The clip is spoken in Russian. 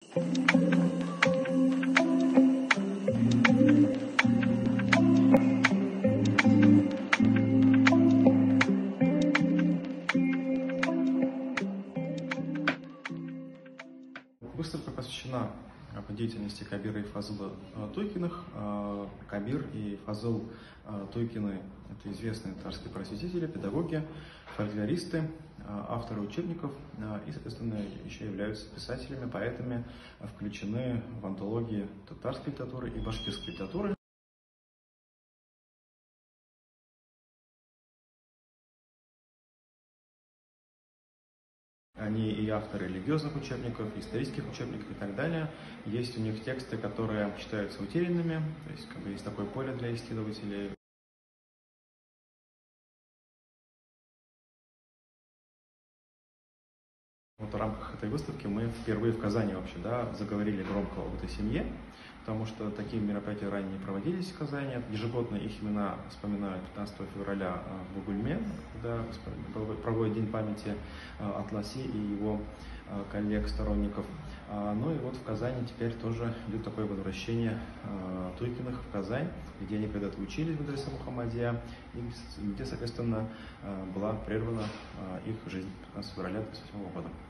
Выставка посвящена деятельности Кабира и Фазыла Туйкиных. Кабир и Фазыл Туйкины – это известные татарские просветители, педагоги, фольклористы, авторы учебников и, соответственно, еще являются писателями, поэтами, включены в антологии татарской литературы и башкирской литературы. Они и авторы религиозных учебников, исторических учебников и так далее. Есть у них тексты, которые считаются утерянными, то есть есть такое поле для исследователей. Вот в рамках этой выставки мы впервые в Казани вообще заговорили громко об этой семье, потому что такие мероприятия ранее не проводились в Казани. Ежегодно их имена вспоминают 15 февраля в Бугульме, когда проводят День памяти Атласи и его коллег, сторонников. Ну и вот в Казани теперь тоже идет такое возвращение Туйкиных в Казань, где они когда-то учились в медресе Мухаммадия, и где, соответственно, была прервана их жизнь 15 февраля 1928 года.